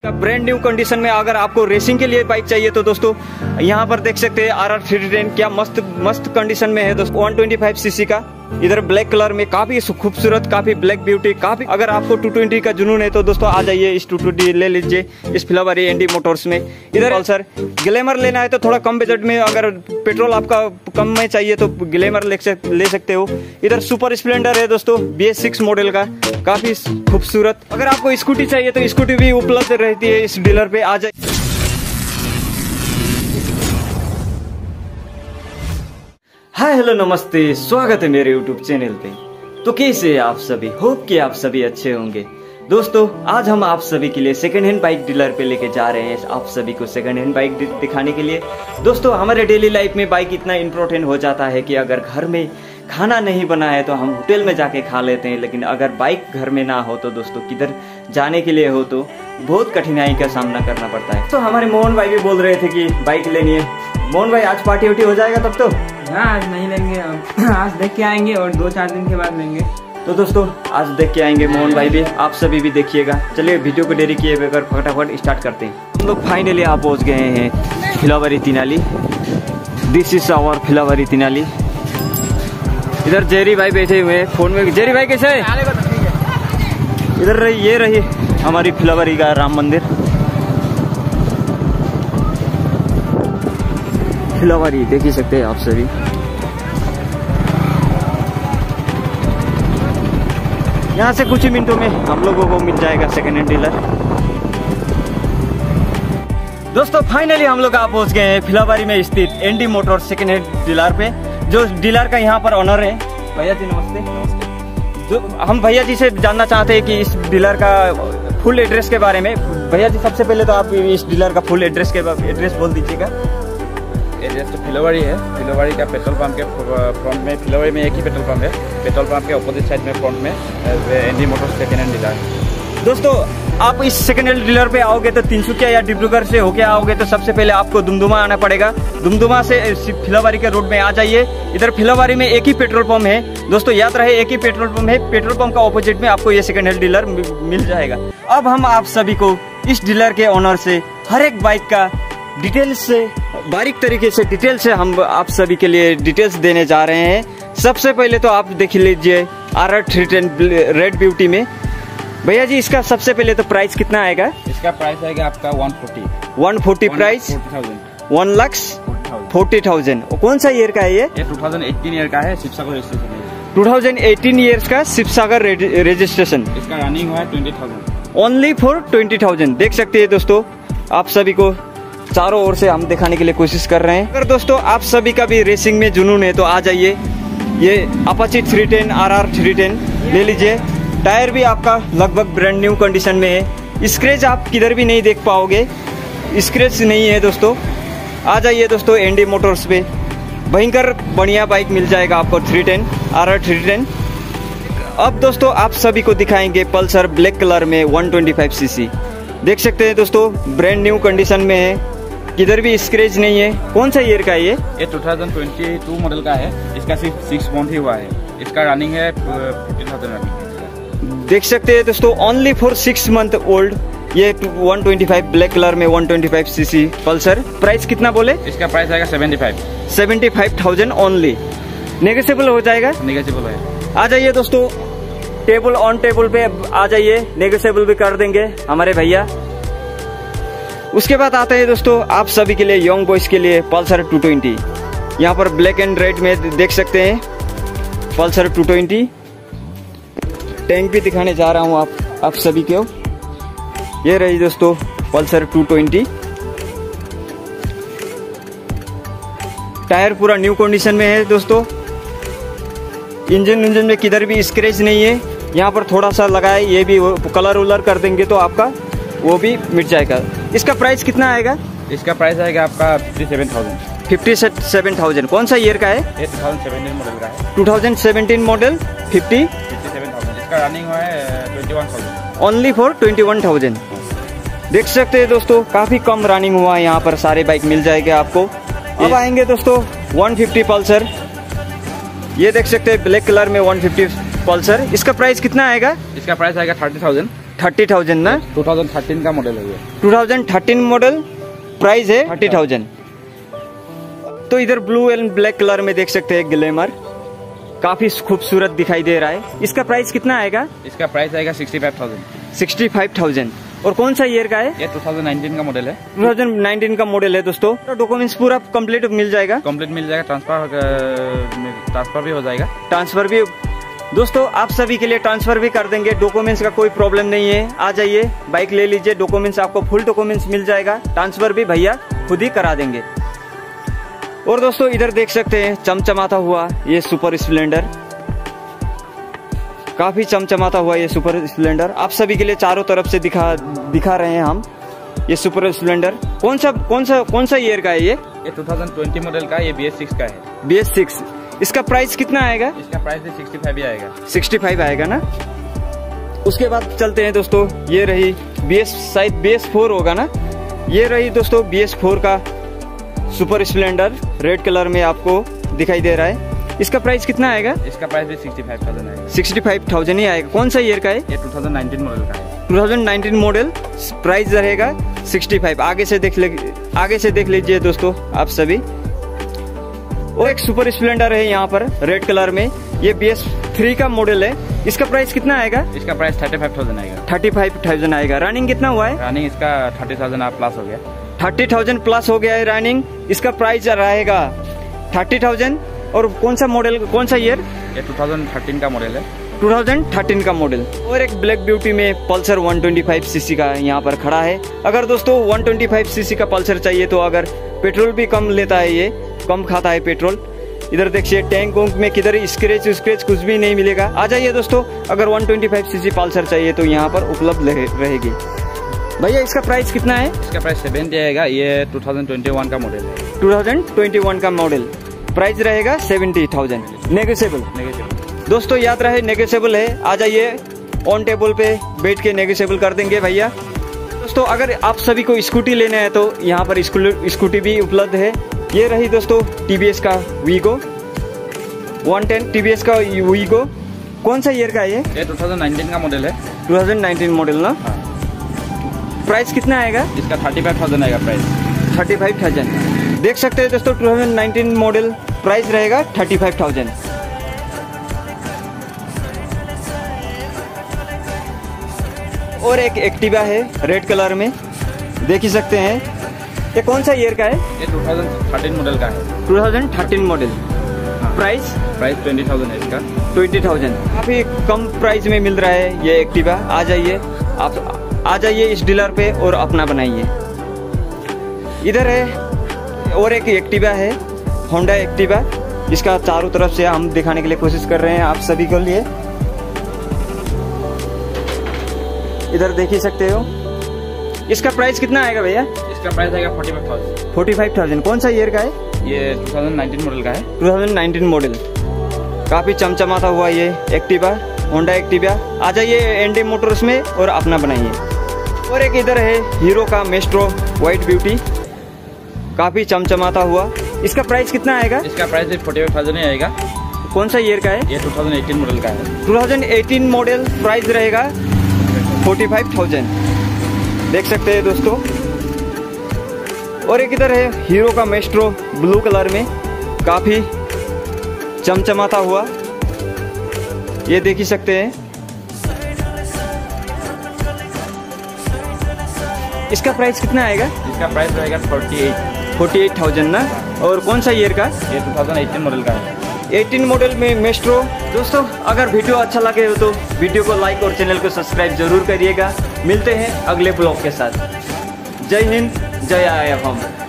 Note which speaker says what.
Speaker 1: Brand new condition में अगर आपको रेसिंग के लिए बाइक चाहिए तो दोस्तों यहाँ पर देख सकते हैं RR 310 क्या मस्त कंडीशन में है दोस्तों। 125 सीसी का इधर ब्लैक कलर में काफी खूबसूरत, काफी ब्लैक ब्यूटी, काफी अगर आपको 220 का जुनून है तो दोस्तों आ जाइए, इस 220 ले लीजिए इस फिलावरी एनडी मोटर्स में। इधर पल्सर ग्लैमर लेना है तो थोड़ा कम बजट में, अगर पेट्रोल आपका कम में चाहिए तो ग्लैमर ले सकते हो। इधर सुपर स्प्लेंडर है दोस्तों BS6 मॉडल का, काफी खूबसूरत। अगर आपको स्कूटी चाहिए तो स्कूटी भी उपलब्ध रहती है इस डीलर पे, आ जाइए। हाय हेलो नमस्ते, स्वागत है मेरे यूट्यूब चैनल पे। तो कैसे हैं आप सभी? होप कि आप सभी अच्छे होंगे। दोस्तों आज हम आप सभी के लिए सेकंड हैंड बाइक डीलर पे लेके जा रहे हैं, आप सभी को सेकंड हैंड बाइक दिखाने के लिए। दोस्तों हमारे डेली लाइफ में बाइक इतना इम्पोर्टेंट हो जाता है कि अगर घर में खाना नहीं बना है तो हम होटल में जाके खा लेते हैं, लेकिन अगर बाइक घर में ना हो तो दोस्तों किधर जाने के लिए हो तो बहुत कठिनाई का सामना करना पड़ता है। तो हमारे मोहन भाई भी बोल रहे थे कि बाइक लेनी है। मोहन भाई आज पार्टी उटी हो जाएगा तब तो?
Speaker 2: हाँ आज नहीं लेंगे, आज देख के आएंगे और 2-4 दिन के बाद लेंगे।
Speaker 1: तो दोस्तों आज देख के आएंगे मोहन भाई भी, आप सभी भी देखिएगा। चलिए वीडियो को देरी किए बगैर फटाफट स्टार्ट करते हैं। हम लोग फाइनली आप पहुँच गए हैं Philawari Tinali. This is our Philawari Tinali. इधर जेरी भाई बैठे हुए हैं फोन में। जेरी भाई कैसे है? इधर ये रही हमारी फिलावरी का राम मंदिर। फिलावरी देख ही सकते हैं आप सभी। यहाँ से कुछ ही मिनटों में हम लोगों को मिल जाएगा सेकेंड हैंड डीलर। दोस्तों फाइनली हम लोग आप पहुंच गए हैं फिलावरी में स्थित ND Motors second hand dealer पे। जो डीलर का यहाँ पर ऑनर है भैया जी, नमस्ते। जो हम भैया जी से जानना चाहते हैं कि इस डीलर का फुल एड्रेस के बारे में। भैया जी सबसे पहले तो आप इस डीलर का फुल एड्रेस बोल दीजिएगा।
Speaker 3: एड्रेस तो फिलावरी है। फिलावरी का पेट्रोल पंप के फ्रंट में, फिलावरी में एक ही पेट्रोल पंप है। पेट्रोल पंप के अपोजिट साइड में फ्रंट में ND Motors second hand dealer.
Speaker 1: दोस्तों आप इस सेकेंड हैंड डीलर पे आओगे तो तिनसुकिया या डिब्रूगढ़ से होके आओगे तो सबसे पहले आपको दुमदुमा आना पड़ेगा। दुमदुमा से फिलावरी के रोड में आ जाइए। इधर फिलावरी में एक ही पेट्रोल पंप है दोस्तों, याद रहे एक ही पेट्रोल पंप है। पेट्रोल पंप का ऑपोजिट में आपको ये सेकेंड हैंड डीलर मिल जाएगा। अब हम आप सभी को इस डीलर के ओनर से हर एक बाइक का डिटेल्स से, बारीक तरीके से डिटेल से हम आप सभी के लिए डिटेल्स देने जा रहे हैं। सबसे पहले तो आप देख लीजिए RR 310 रेड ब्यूटी में। भैया जी इसका सबसे पहले तो प्राइस कितना आएगा?
Speaker 3: इसका प्राइस आएगा आपका
Speaker 1: 140 प्राइस 1,40,000। कौन सा ईयर का है ये?
Speaker 3: 2018 ईयर का है, शिवसागर रजिस्ट्रेशन।
Speaker 1: 2018 ईयर्स का शिवसागर रजिस्ट्रेशन।
Speaker 3: इसका रनिंग हुआ है 20,000,
Speaker 1: ओनली फॉर 20,000। देख सकते हैं दोस्तों, आप सभी को चारों ओर से हम दिखाने के लिए कोशिश कर रहे हैं। अगर दोस्तों आप सभी का भी रेसिंग में जुनून है तो आ जाइए, ये अपाची 310 RR 310 ले लीजिए। टायर भी आपका लगभग ब्रांड न्यू कंडीशन में है। स्क्रैच आप किधर भी नहीं देख पाओगे, स्क्रैच नहीं है दोस्तों। आ जाइए दोस्तों एनडी मोटर्स पे, भयंकर बढ़िया बाइक मिल जाएगा आपको 310 RR 310। अब दोस्तों आप सभी को दिखाएंगे पल्सर ब्लैक कलर में 125 सीसी। देख सकते हैं दोस्तों ब्रांड न्यू कंडीशन में है, किधर भी स्क्रैच नहीं है। कौन सा ईयर का है ये?
Speaker 3: 2022 मॉडल का है। इसका सिर्फ 6 मंथ ही हुआ है। इसका रनिंग है 50,000 रनिंग।
Speaker 1: देख सकते हैं दोस्तों ओनली फॉर 6 मंथ ओल्ड ये 125 ब्लैक कलर में 125 सीसी पल्सर। प्राइस कितना बोले?
Speaker 3: इसका प्राइस आएगा
Speaker 1: 75,000 ओनली। नेगोशिएबल हो जाएगा?
Speaker 3: नेगोशिएबल है।
Speaker 1: आ जाइए दोस्तों टेबल ऑन टेबल पे आ जाइए, नेगोशिएबल भी कर देंगे हमारे भैया। उसके बाद आते हैं दोस्तों आप सभी के लिए यंग बॉयज के लिए पल्सर 220। यहाँ पर ब्लैक एंड रेड में देख सकते हैं पल्सर 220। टैंक भी दिखाने जा रहा हूँ आप सभी को। ये रही दोस्तों पल्सर 220। टायर पूरा न्यू कंडीशन में है दोस्तों। इंजन में किधर भी स्क्रैच नहीं है। यहाँ पर थोड़ा सा लगा है, ये भी कलर उलर कर देंगे तो आपका वो भी मिट जाएगा। इसका प्राइस कितना आएगा?
Speaker 3: इसका प्राइस आएगा आपका
Speaker 1: 57,000। कौन सा ईयर का है?
Speaker 3: 2017 मॉडल का है।
Speaker 1: 2017 मॉडल 57,000।
Speaker 3: इसका रनिंग हुआ है 21,000।
Speaker 1: Only for 21,000। देख सकते हैं दोस्तों काफी कम रनिंग हुआ है, यहाँ पर सारे बाइक मिल जाएंगे आपको। अब आएंगे दोस्तों 150 पल्सर। ये देख सकते हैं ब्लैक कलर में 150 पल्सर। इसका प्राइस कितना आएगा?
Speaker 3: इसका प्राइस आएगा 30,000।
Speaker 1: 30,000 ना?
Speaker 3: 2013 का मॉडल है ये।
Speaker 1: 2013 मॉडल, प्राइस है 30,000। तो इधर ब्लू एंड ब्लैक कलर में देख सकते हैं ग्लैमर, काफी खूबसूरत दिखाई दे रहा है। इसका प्राइस कितना आएगा?
Speaker 3: इसका प्राइस आएगा 65,000।
Speaker 1: 65,000। और कौन सा ईयर का है?
Speaker 3: ये 2019 का मॉडल है।
Speaker 1: 2019 का मॉडल है दोस्तों। तो डॉक्यूमेंट्स पूरा कंप्लीट मिल जाएगा?
Speaker 3: कंप्लीट मिल जाएगा, ट्रांसफर भी हो जाएगा।
Speaker 1: ट्रांसफर भी दोस्तों आप सभी के लिए ट्रांसफर भी कर देंगे, डॉक्यूमेंट्स का कोई प्रॉब्लम नहीं है। आ जाइए, बाइक ले लीजिए, डॉक्यूमेंट्स आपको फुल डॉक्यूमेंट्स मिल जाएगा, ट्रांसफर भी भैया खुद ही करा देंगे। और दोस्तों इधर देख सकते हैं चमचमाता हुआ ये सुपर स्प्लेंडर, काफी चमचमाता हुआ ये सुपर स्प्लेंडर आप सभी के लिए चारों तरफ से दिखा रहे हैं हम। ये सुपर स्प्लेंडर कौन सा ईयर का है ये?
Speaker 3: 2020 मॉडल का, ये BS6 का है।
Speaker 1: BS6। इसका प्राइस कितना आएगा?
Speaker 3: इसका प्राइस 65 ही आएगा।
Speaker 1: 65 आएगा ना? उसके बाद चलते हैं दोस्तों, ये रही शायद BS4 होगा ना? ये रही दोस्तों BS4 का सुपर स्प्लेंडर, रेड कलर में आपको दिखाई दे रहा है। इसका प्राइस कितना आएगा?
Speaker 3: इसका प्राइस भी 65,000 आएगा।
Speaker 1: 65,000 ही आएगा। कौन सा ईयर का है?
Speaker 3: ये 2019 मॉडल का है।
Speaker 1: 2019 मॉडल, प्राइस रहेगा 65। आगे से देख लीजिए दोस्तों आप सभी। वो एक सुपर स्प्लेंडर है यहाँ पर रेड कलर में, ये BS3 का मॉडल है। इसका प्राइस कितना आएगा?
Speaker 3: इसका प्राइस 35,000 आएगा।
Speaker 1: 35,000 आएगा। रनिंग कितना हुआ है?
Speaker 3: रनिंग इसका 30,000 प्लस हो गया।
Speaker 1: 30,000 प्लस हो गया है रनिंग। इसका प्राइस रहेगा 30,000। और कौन सा मॉडल, कौन सा ईयर?
Speaker 3: ये 2013 का मॉडल है।
Speaker 1: 2013 का मॉडल। और एक ब्लैक ब्यूटी में पल्सर 125 सीसी का यहाँ पर खड़ा है। अगर दोस्तों 125 सीसी का पल्सर चाहिए तो अगर पेट्रोल भी कम लेता है, ये कम खाता है पेट्रोल। इधर देखिए टैंक वोंक में किधर स्क्रैच कुछ भी नहीं मिलेगा। आ जाइए दोस्तों, अगर 125 सीसी पल्सर चाहिए तो यहाँ पर उपलब्ध रहेगी। भैया इसका प्राइस कितना है?
Speaker 3: इसका प्राइस 70 आएगा। ये 2021 का मॉडल है।
Speaker 1: 2021 का मॉडल, प्राइस रहेगा 70,000। नेगोशिएबल दोस्तों, याद रहे नेगोशिएबल है। आ जाइए, ऑन टेबल पे बैठ के नेगोशिएबल कर देंगे भैया। दोस्तों अगर आप सभी को स्कूटी लेना है तो यहाँ पर स्कूटी भी उपलब्ध है। ये रही दोस्तों TVS का वीगो 110, TVS का वीगो। कौन सा ईयर का है ये?
Speaker 3: 2019 का मॉडल है।
Speaker 1: 2019 मॉडल ना? प्राइस कितना आएगा?
Speaker 3: इसका 35,000 आएगा प्राइस।
Speaker 1: 35,000 देख सकते हैं दोस्तों। 2019 मॉडल, प्राइस रहेगा 35,000। और एक एक्टिवा है रेड कलर में, देख ही सकते हैं। ये कौन सा ईयर का है?
Speaker 3: ये 2013 मॉडल का है।
Speaker 1: 2013 मॉडल। प्राइस
Speaker 3: 20,000 है इसका।
Speaker 1: 20,000 काफी कम प्राइस में मिल रहा है ये एक्टिवा। आ जाइए, आप आ जाइए इस डीलर पे और अपना बनाइए। इधर है और एक एक्टिवा है, होंडा एक्टिवा। इसका चारों तरफ से हम दिखाने के लिए कोशिश कर रहे हैं आप सभी के लिए। इधर देख ही सकते हो। इसका प्राइस कितना आएगा भैया?
Speaker 3: इसका प्राइस आएगा 45,000।
Speaker 1: 45,000। कौन सा ईयर का है?
Speaker 3: ये 2019 मॉडल का है।
Speaker 1: 2019 मॉडल, काफी चमचमाता हुआ ये एक्टिवा, होंडा एक्टिवा। आ जाइए एनडी मोटर्स में और अपना बनाइए। और एक इधर है हीरो का मेस्ट्रो व्हाइट ब्यूटी, काफी चमचमाता हुआ। इसका प्राइस कितना आएगा?
Speaker 3: इसका प्राइस 45,000 ही आएगा।
Speaker 1: कौन सा ईयर का है?
Speaker 3: ये 2018 मॉडल का है।
Speaker 1: 2018 मॉडल, प्राइस रहेगा 45,000। देख सकते हैं दोस्तों। और एक इधर है हीरो का मेस्ट्रो ब्लू कलर में, काफी चमचमाता हुआ, ये देख ही सकते हैं। इसका प्राइस कितना आएगा?
Speaker 3: इसका प्राइस रहेगा
Speaker 1: 48,000 ना? और कौन सा ईयर का?
Speaker 3: ये 2018 मॉडल का है।
Speaker 1: 18 मॉडल में मेस्ट्रो। दोस्तों अगर वीडियो अच्छा लगे हो तो वीडियो को लाइक और चैनल को सब्सक्राइब जरूर करिएगा। मिलते हैं अगले ब्लॉग के साथ। जय हिंद, जय IFM।